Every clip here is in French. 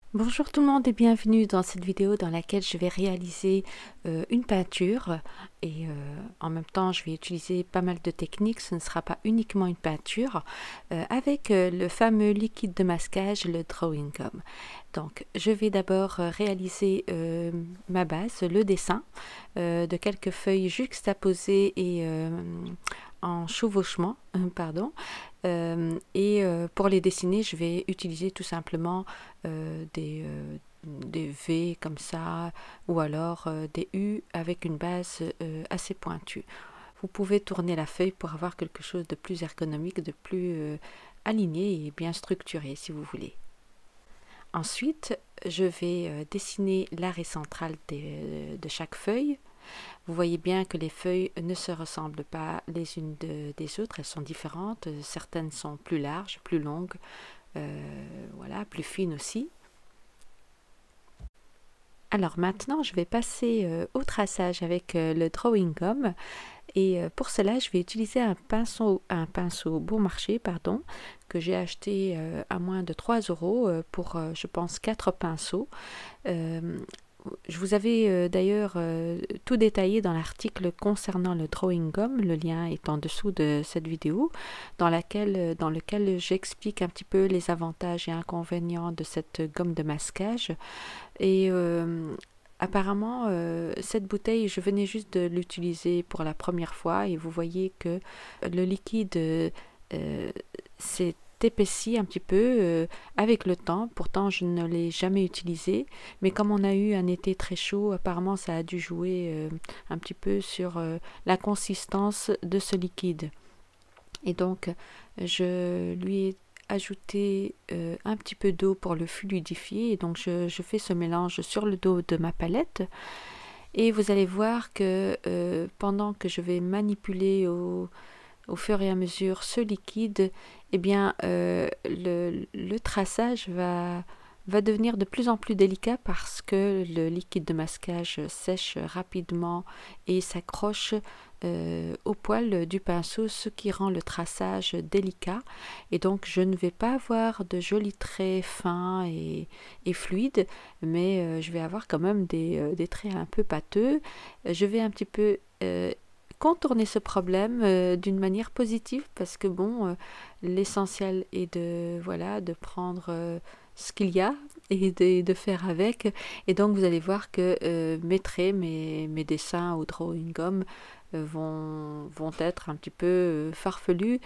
Bonjour tout le monde et bienvenue dans cette vidéo dans laquelle je vais réaliser une peinture et en même temps je vais utiliser pas mal de techniques. Ce ne sera pas uniquement une peinture avec le fameux liquide de masquage, le drawing gum. Donc je vais d'abord réaliser ma base, le dessin de quelques feuilles juxtaposées et en chevauchement, pardon. Pour les dessiner, je vais utiliser tout simplement des V comme ça, ou alors des U avec une base assez pointue. Vous pouvez tourner la feuille pour avoir quelque chose de plus ergonomique, de plus aligné et bien structuré si vous voulez. Ensuite, je vais dessiner l'arrêt central de chaque feuille. Vous voyez bien que les feuilles ne se ressemblent pas les unes des autres, elles sont différentes. Certaines sont plus larges, plus longues, voilà, plus fines aussi. Alors maintenant, je vais passer au traçage avec le drawing gum. Et pour cela, je vais utiliser un pinceau bon marché, pardon, que j'ai acheté à moins de 3 € pour, je pense, 4 pinceaux. Je vous avais d'ailleurs tout détaillé dans l'article concernant le drawing gum, le lien est en dessous de cette vidéo, dans lequel j'explique un petit peu les avantages et inconvénients de cette gomme de masquage. Et apparemment, cette bouteille, je venais juste de l'utiliser pour la première fois et vous voyez que le liquide s'est épaissi un petit peu avec le temps. Pourtant, je ne l'ai jamais utilisé. Mais comme on a eu un été très chaud, apparemment, ça a dû jouer un petit peu sur la consistance de ce liquide. Et donc, je lui ai ajouté un petit peu d'eau pour le fluidifier. Et donc, je fais ce mélange sur le dos de ma palette. Et vous allez voir que pendant que je vais manipuler au fur et à mesure ce liquide, eh bien, le traçage va devenir de plus en plus délicat parce que le liquide de masquage sèche rapidement et s'accroche au poil du pinceau, ce qui rend le traçage délicat. Et donc, je ne vais pas avoir de jolis traits fins et fluides, mais je vais avoir quand même des traits un peu pâteux. Je vais un petit peu contourner ce problème d'une manière positive parce que bon, l'essentiel est de prendre ce qu'il y a et de faire avec. Et donc vous allez voir que mes traits, mes dessins au drawing gum vont être un petit peu farfelus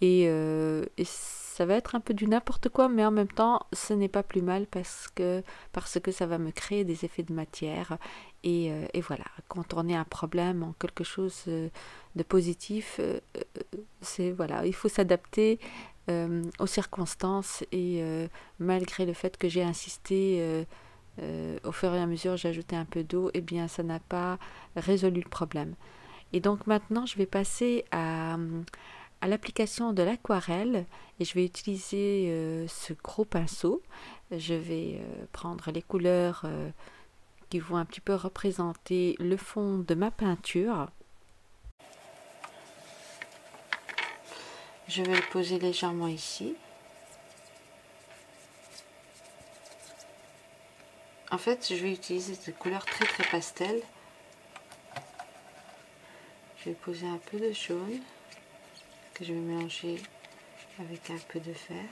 et ça va être un peu du n'importe quoi, mais en même temps ce n'est pas plus mal parce que ça va me créer des effets de matière et voilà, contourner un problème en quelque chose de positif, c'est voilà, il faut s'adapter aux circonstances et malgré le fait que j'ai insisté au fur et à mesure j'ai ajouté un peu d'eau, et bien ça n'a pas résolu le problème. Et donc maintenant je vais passer à l'application de l'aquarelle et je vais utiliser ce gros pinceau. Je vais prendre les couleurs qui vont un petit peu représenter le fond de ma peinture. Je vais le poser légèrement ici. En fait, je vais utiliser des couleurs très pastel. Je vais poser un peu de jaune que je vais mélanger avec un peu de vert.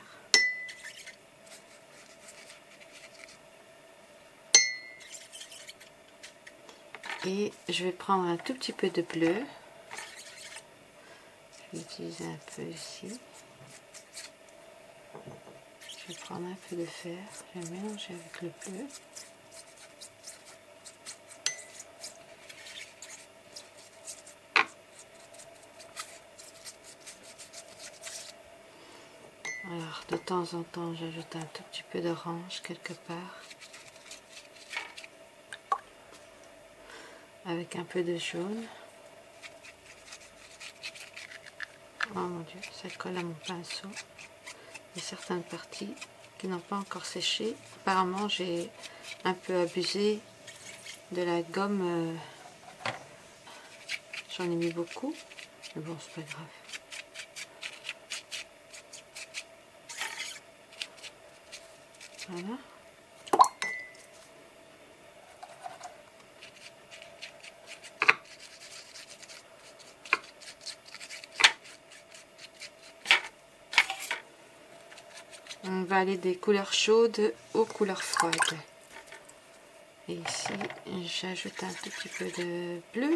Et je vais prendre un tout petit peu de bleu. Je vais utiliser un peu ici. Je vais prendre un peu de vert. Je vais mélanger avec le bleu. Alors, de temps en temps, j'ajoute un tout petit peu d'orange quelque part. Avec un peu de jaune. Oh mon dieu, ça colle à mon pinceau. Il y a certaines parties qui n'ont pas encore séché. Apparemment, j'ai un peu abusé de la gomme. J'en ai mis beaucoup. Mais bon, c'est pas grave. Voilà. va aller des couleurs chaudes aux couleurs froides. Et ici, j'ajoute un tout petit peu de bleu.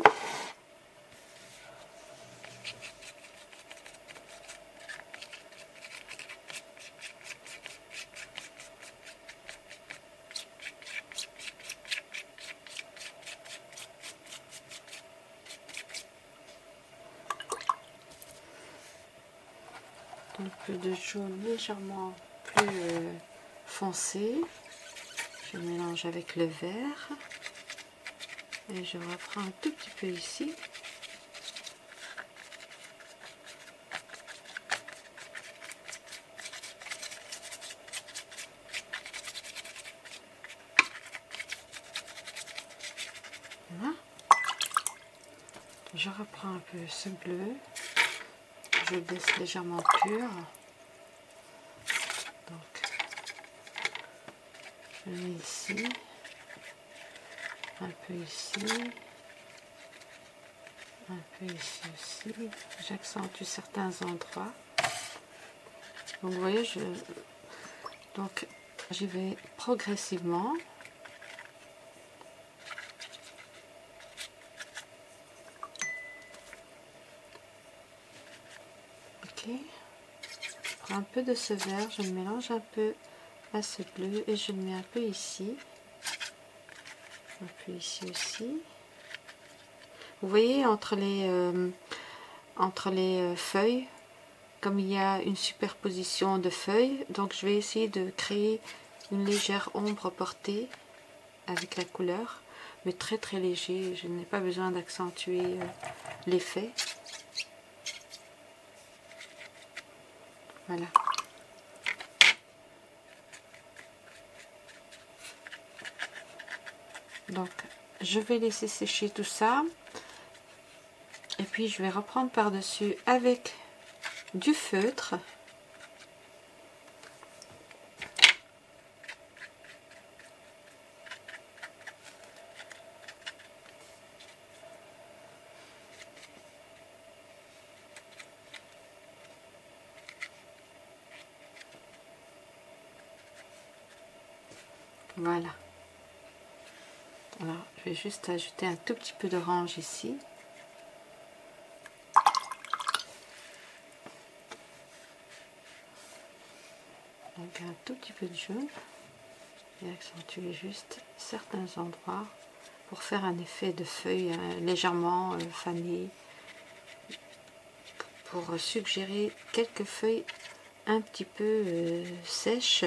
Un peu de jaune légèrement plus foncé. Je mélange avec le vert. Et je reprends un tout petit peu ici. Voilà. Je reprends un peu ce bleu. Je le laisse légèrement pur. Donc, je le mets ici. Un peu ici. Un peu ici aussi. J'accentue certains endroits. Donc, vous voyez, j'y vais progressivement. Ok. Je prends un peu de ce vert, je le mélange un peu à ce bleu et je le mets un peu ici. Un peu ici aussi. Vous voyez, entre les feuilles, comme il y a une superposition de feuilles, donc je vais essayer de créer une légère ombre portée avec la couleur, mais très très léger. Je n'ai pas besoin d'accentuer l'effet. Voilà. Donc, je vais laisser sécher tout ça. Et puis, je vais reprendre par-dessus avec du feutre. Voilà. Alors, je vais juste ajouter un tout petit peu d'orange ici. Donc, un tout petit peu de jaune. Et accentuer juste certains endroits pour faire un effet de feuilles légèrement fanées. Pour suggérer quelques feuilles un petit peu sèches.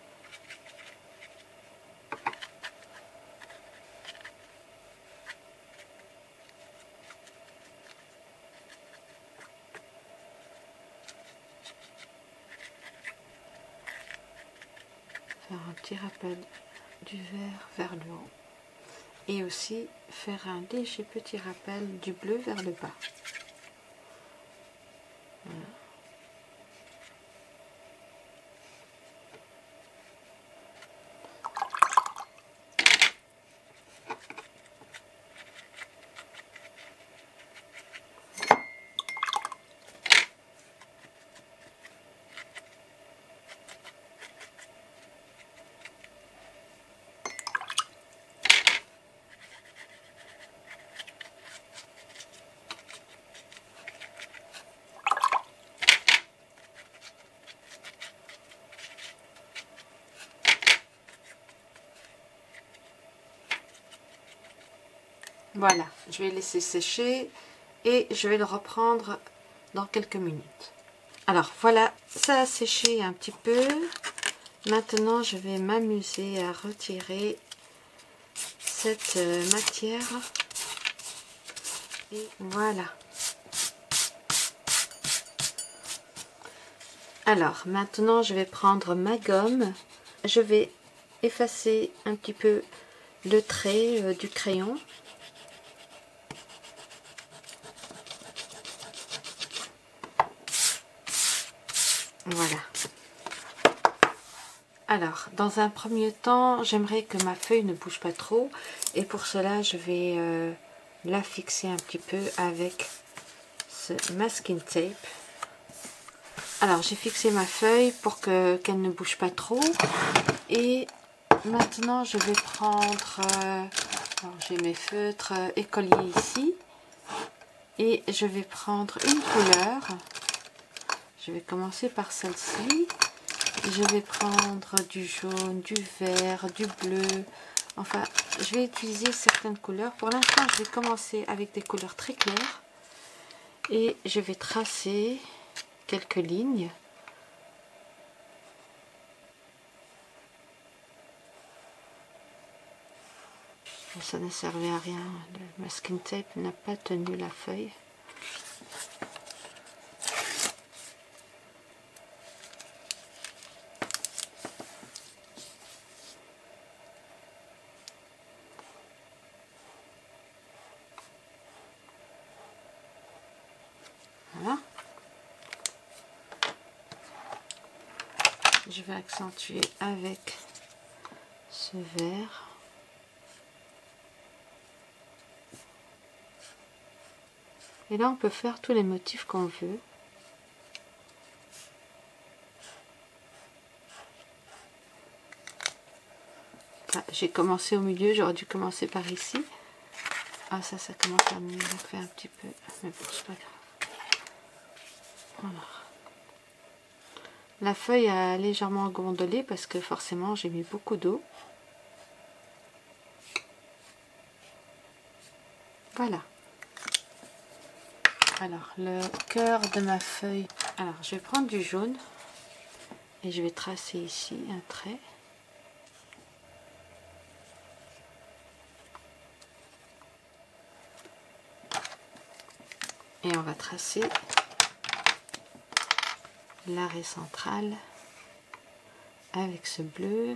Faire un petit rappel du vert vers le haut et aussi faire un léger petit rappel du bleu vers le bas. Voilà. Voilà, je vais laisser sécher et je vais le reprendre dans quelques minutes. Alors voilà, ça a séché un petit peu. Maintenant, je vais m'amuser à retirer cette matière. Et voilà. Alors, maintenant, je vais prendre ma gomme. Je vais effacer un petit peu le trait du crayon. Voilà. Alors, dans un premier temps, j'aimerais que ma feuille ne bouge pas trop. Et pour cela, je vais la fixer un petit peu avec ce masking tape. Alors j'ai fixé ma feuille pour qu'elle ne bouge pas trop. Et maintenant je vais prendre, alors j'ai mes feutres écoliers ici. Et je vais prendre une couleur. Je vais commencer par celle-ci. Je vais prendre du jaune, du vert, du bleu. Enfin, je vais utiliser certaines couleurs. Pour l'instant, je vais commencer avec des couleurs très claires. Et je vais tracer quelques lignes. Ça ne servait à rien. Le masking tape n'a pas tenu la feuille. Voilà. Je vais accentuer avec ce vert. Et là, on peut faire tous les motifs qu'on veut. Ah, j'ai commencé au milieu, j'aurais dû commencer par ici. Ah, ça commence à me faire un petit peu. Mais bon, c'est pas grave. Voilà. La feuille a légèrement gondolé parce que forcément, j'ai mis beaucoup d'eau. Voilà. Alors, le cœur de ma feuille. Alors, je vais prendre du jaune et je vais tracer ici un trait. Et on va tracer l'arrêt central avec ce bleu.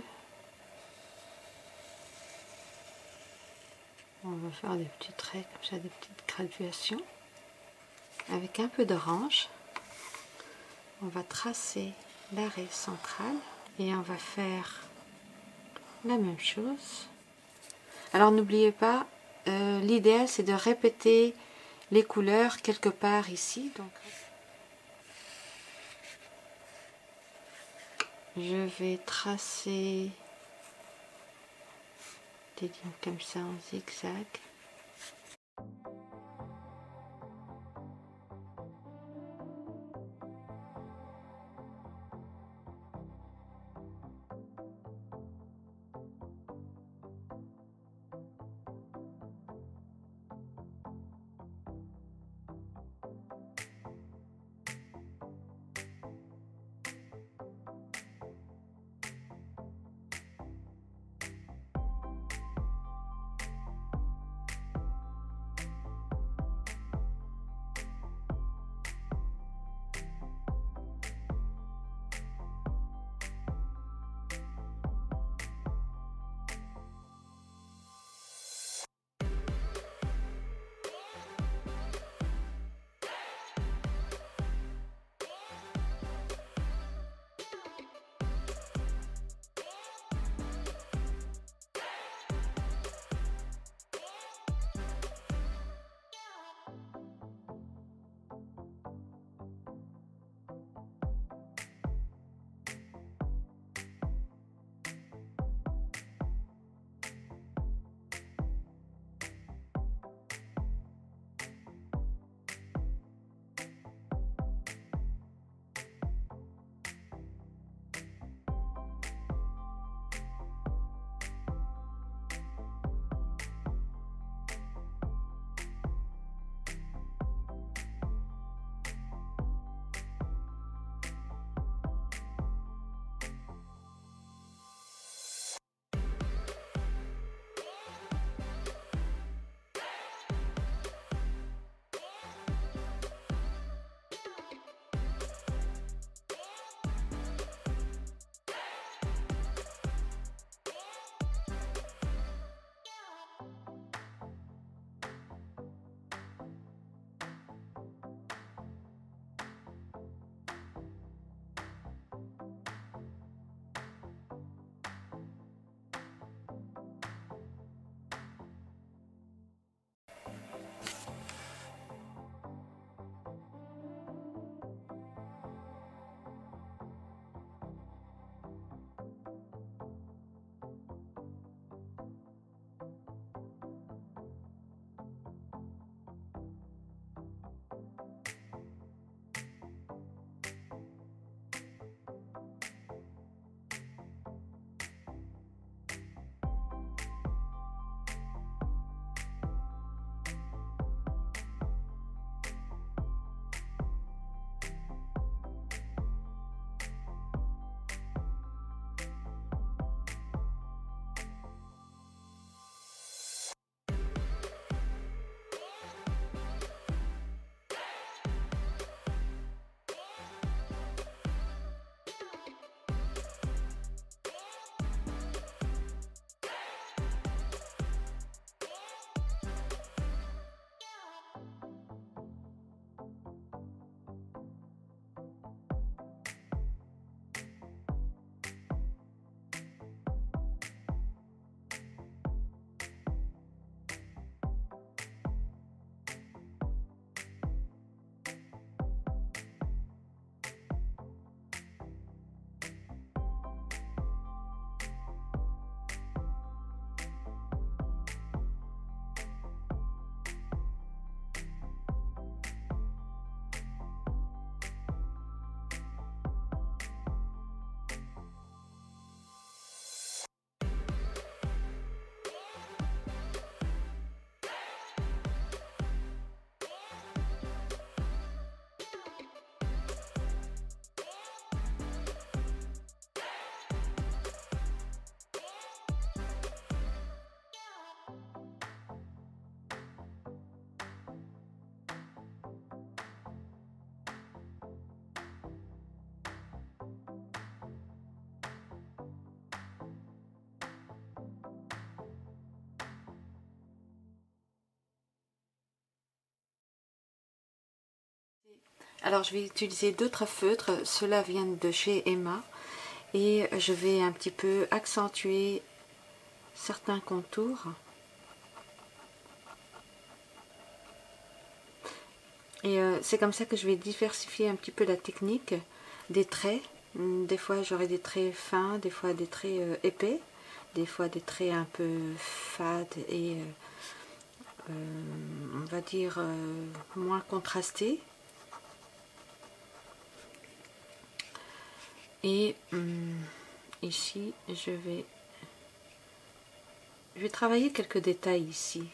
On va faire des petits traits comme ça, des petites graduations. Avec un peu d'orange, on va tracer l'arrêt central et on va faire la même chose. Alors n'oubliez pas, l'idéal c'est de répéter les couleurs quelque part ici. Donc, je vais tracer des lignes comme ça en zigzag. Alors je vais utiliser d'autres feutres, ceux-là viennent de chez Emma et je vais un petit peu accentuer certains contours. Et c'est comme ça que je vais diversifier un petit peu la technique des traits. Des fois j'aurai des traits fins, des fois des traits épais, des fois des traits un peu fades et on va dire moins contrastés. Et ici je vais travailler quelques détails ici.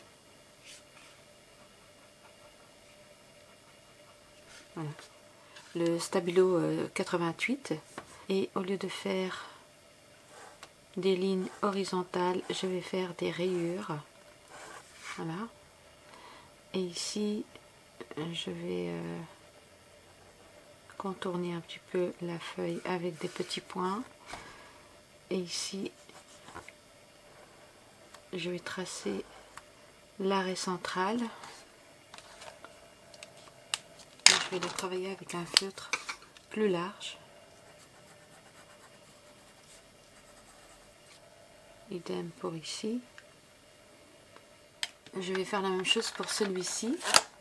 Voilà. Le Stabilo 88, et au lieu de faire des lignes horizontales, je vais faire des rayures. Voilà. Et ici je vais contourner un petit peu la feuille avec des petits points, et ici je vais tracer l'arrêt central. Je vais le travailler avec un feutre plus large. Idem pour ici. Je vais faire la même chose pour celui-ci.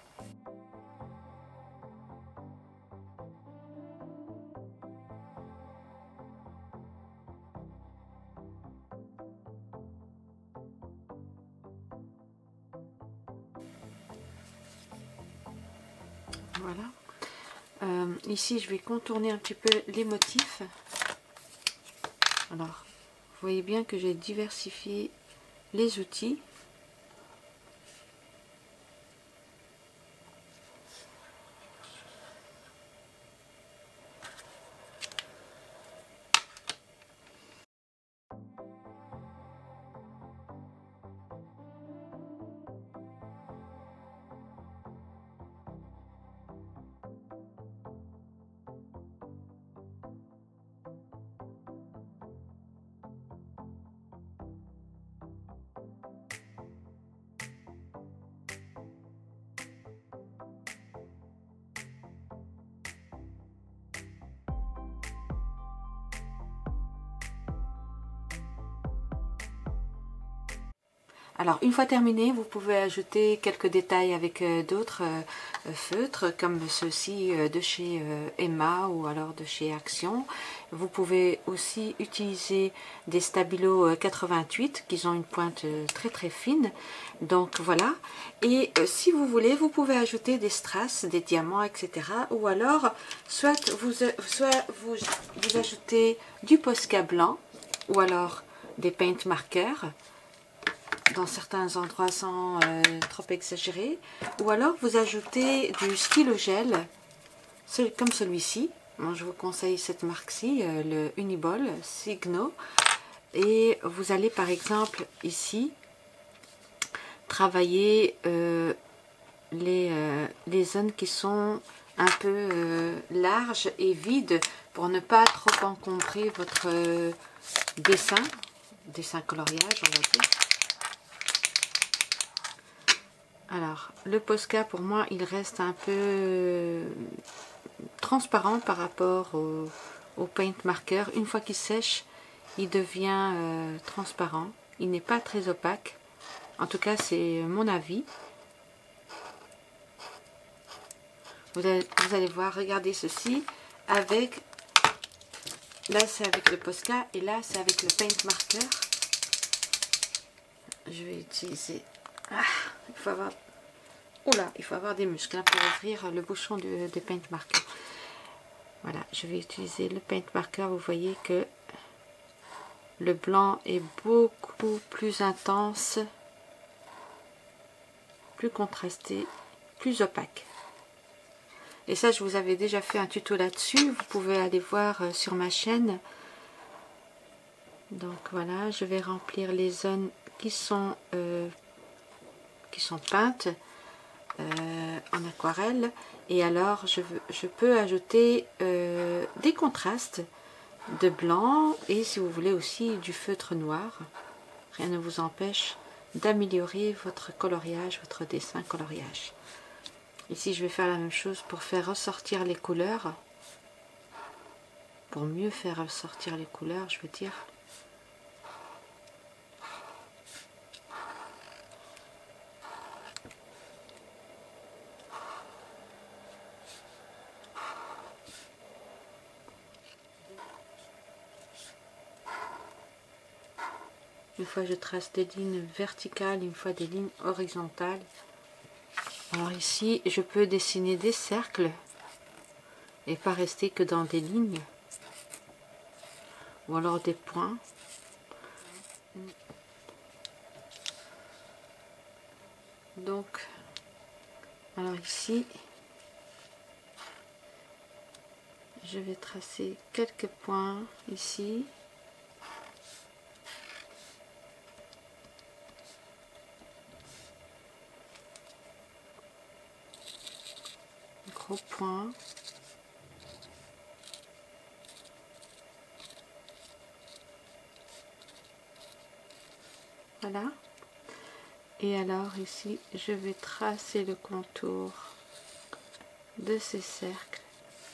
Voilà. Ici, je vais contourner un petit peu les motifs. Alors, vous voyez bien que j'ai diversifié les outils. Alors une fois terminé, vous pouvez ajouter quelques détails avec d'autres feutres comme ceux-ci de chez Emma ou alors de chez Action. Vous pouvez aussi utiliser des Stabilo 88 qui ont une pointe très fine. Donc voilà. Et si vous voulez, vous pouvez ajouter des strass, des diamants, etc. Ou alors soit vous ajoutez du Posca blanc ou alors des paint markers dans certains endroits sans trop exagérer, ou alors vous ajoutez du stylo gel comme celui-ci. Moi, je vous conseille cette marque-ci, le Uniball Signo, et vous allez par exemple ici travailler les zones qui sont un peu larges et vides pour ne pas trop encombrer votre dessin coloriage, on va dire. Alors, le Posca, pour moi, il reste un peu transparent par rapport au paint marker. Une fois qu'il sèche, il devient transparent. Il n'est pas très opaque. En tout cas, c'est mon avis. Vous allez voir, regardez ceci. Là, c'est avec le Posca et là, c'est avec le paint marker. Je vais utiliser... il faut avoir... Oula, il faut avoir des muscles pour ouvrir le bouchon de paint marker. Voilà, je vais utiliser le paint marker. Vous voyez que le blanc est beaucoup plus intense, plus contrasté, plus opaque. Et ça, je vous avais déjà fait un tuto là-dessus. Vous pouvez aller voir sur ma chaîne. Donc voilà, je vais remplir les zones qui sont peintes en aquarelle. Et alors, je peux ajouter des contrastes de blanc et si vous voulez aussi du feutre noir. Rien ne vous empêche d'améliorer votre coloriage, votre dessin coloriage. Ici, je vais faire la même chose pour faire ressortir les couleurs. Pour mieux faire ressortir les couleurs, je veux dire. Une fois je trace des lignes verticales, une fois des lignes horizontales. Alors ici, je peux dessiner des cercles et pas rester que dans des lignes ou alors des points. Donc, alors ici, je vais tracer quelques points ici. Gros point. Voilà. Et alors ici, je vais tracer le contour de ces cercles.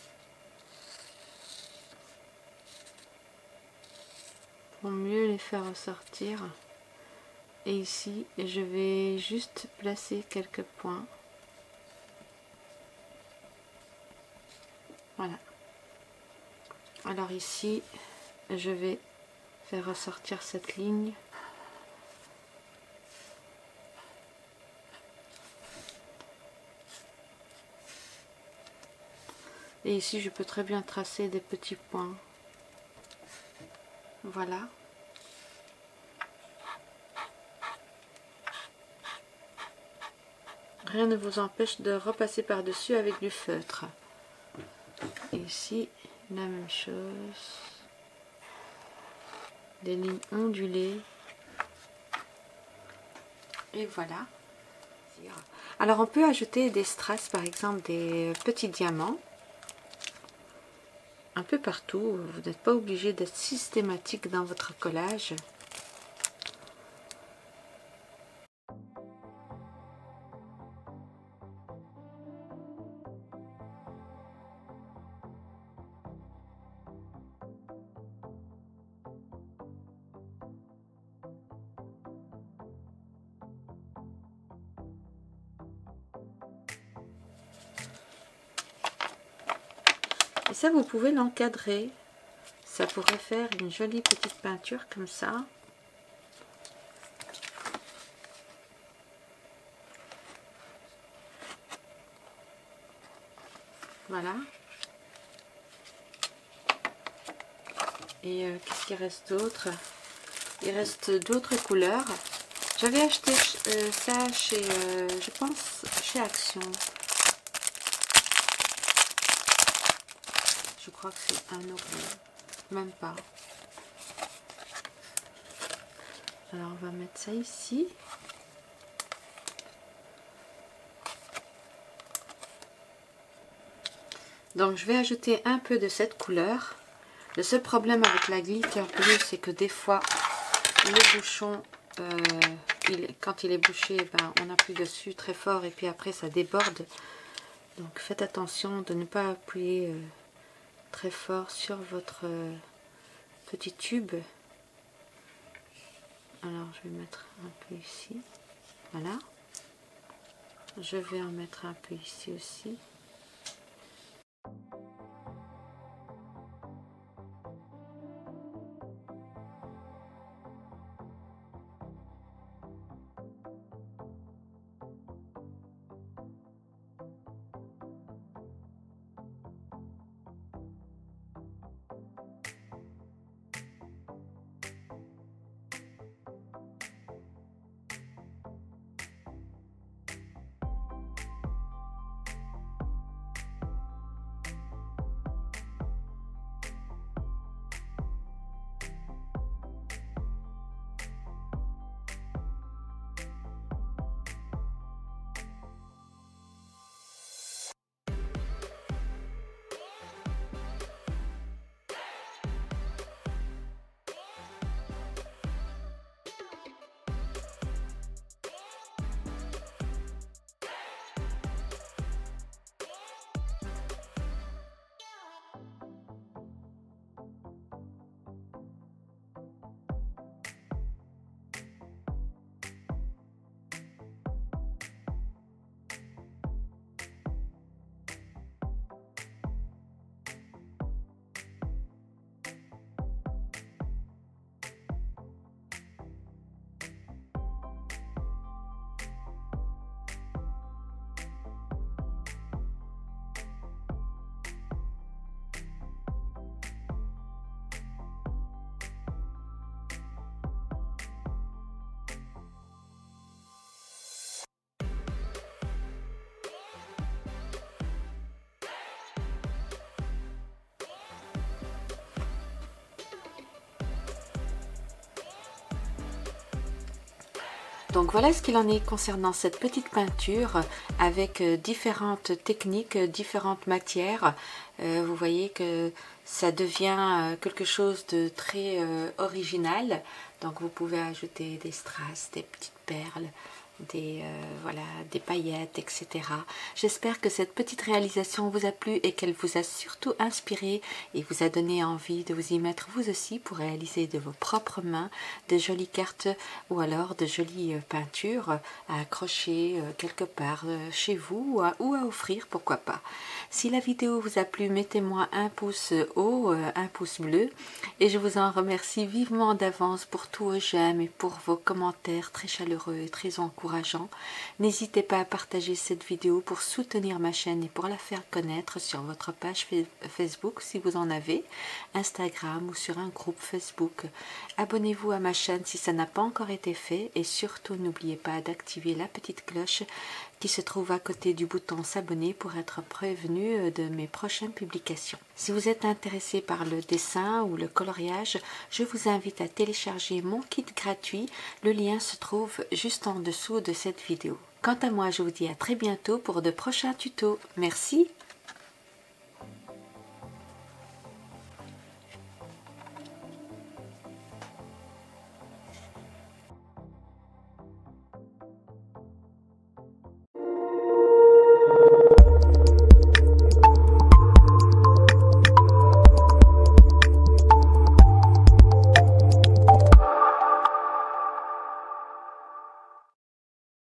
Pour mieux les faire ressortir. Et ici, je vais juste placer quelques points. Voilà. Alors ici, je vais faire ressortir cette ligne. Et ici, je peux très bien tracer des petits points. Voilà. Rien ne vous empêche de repasser par-dessus avec du feutre. Et ici, la même chose. Des lignes ondulées. Et voilà. Alors, on peut ajouter des strass, par exemple, des petits diamants. Un peu partout. Vous n'êtes pas obligé d'être systématique dans votre collage. Et ça, vous pouvez l'encadrer. Ça pourrait faire une jolie petite peinture comme ça. Voilà. Et qu'est-ce qu'il reste d'autre? Il reste d'autres couleurs. J'avais acheté ça chez, je pense, chez Action. Je crois que c'est 1 euro. Même pas. Alors, on va mettre ça ici. Donc, je vais ajouter un peu de cette couleur. Le seul problème avec la glitter bleue, c'est que des fois, le bouchon, quand il est bouché, ben, on appuie dessus très fort et puis après, ça déborde. Donc, faites attention de ne pas appuyer très fort sur votre petit tube. Alors, je vais mettre un peu ici. Voilà. Je vais en mettre un peu ici aussi. Donc voilà ce qu'il en est concernant cette petite peinture avec différentes techniques, différentes matières. Vous voyez que ça devient quelque chose de très original. Donc vous pouvez ajouter des strass, des petites perles, voilà, des paillettes, etc. J'espère que cette petite réalisation vous a plu et qu'elle vous a surtout inspiré et vous a donné envie de vous y mettre vous aussi pour réaliser de vos propres mains de jolies cartes ou alors de jolies peintures à accrocher quelque part chez vous ou à offrir, pourquoi pas. Si la vidéo vous a plu, mettez-moi un pouce haut, un pouce bleu, et je vous en remercie vivement d'avance pour tous vos j'aime et pour vos commentaires très chaleureux et très encourageants. N'hésitez pas à partager cette vidéo pour soutenir ma chaîne et pour la faire connaître sur votre page Facebook si vous en avez, Instagram ou sur un groupe Facebook. Abonnez-vous à ma chaîne si ça n'a pas encore été fait et surtout n'oubliez pas d'activer la petite cloche qui se trouve à côté du bouton s'abonner pour être prévenu de mes prochaines publications. Si vous êtes intéressé par le dessin ou le coloriage, je vous invite à télécharger mon kit gratuit. Le lien se trouve juste en dessous de cette vidéo. Quant à moi, je vous dis à très bientôt pour de prochains tutos. Merci!